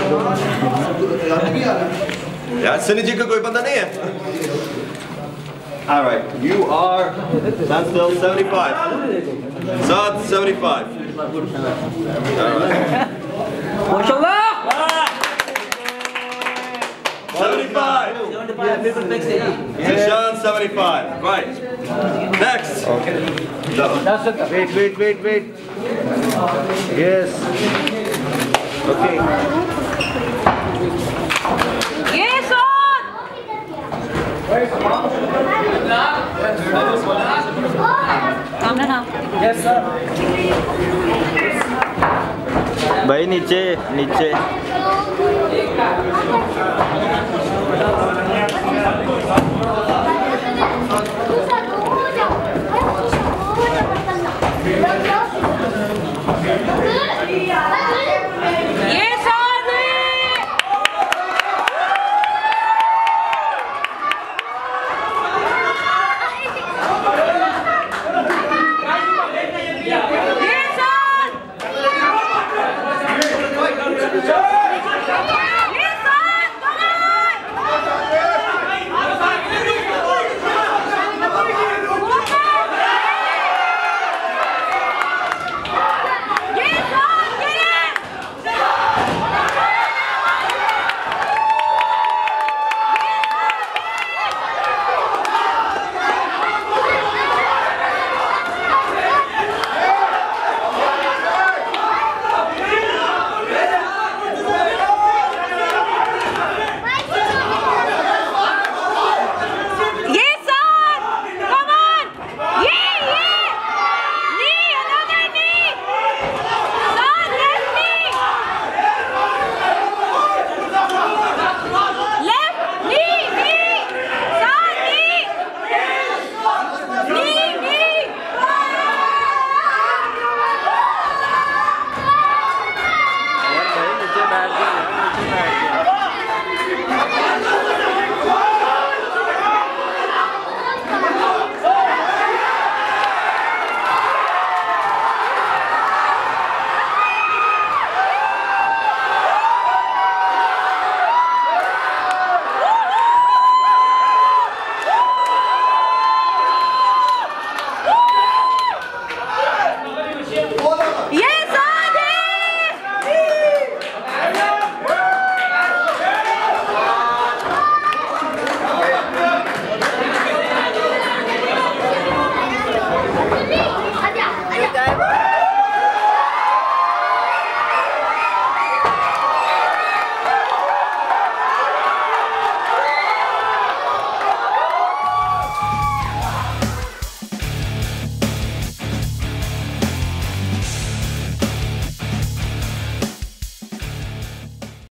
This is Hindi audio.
यार सनी जी का कोई बंदा नहीं है? All right, you are stand still 75. Saad 75. All right. MashaAllah. 75. Zeeshan 75. Right. Next. Okay. Wait. Yes. Okay. Yes, Saad. Come now. Yes, sir. भाई नीचे नीचे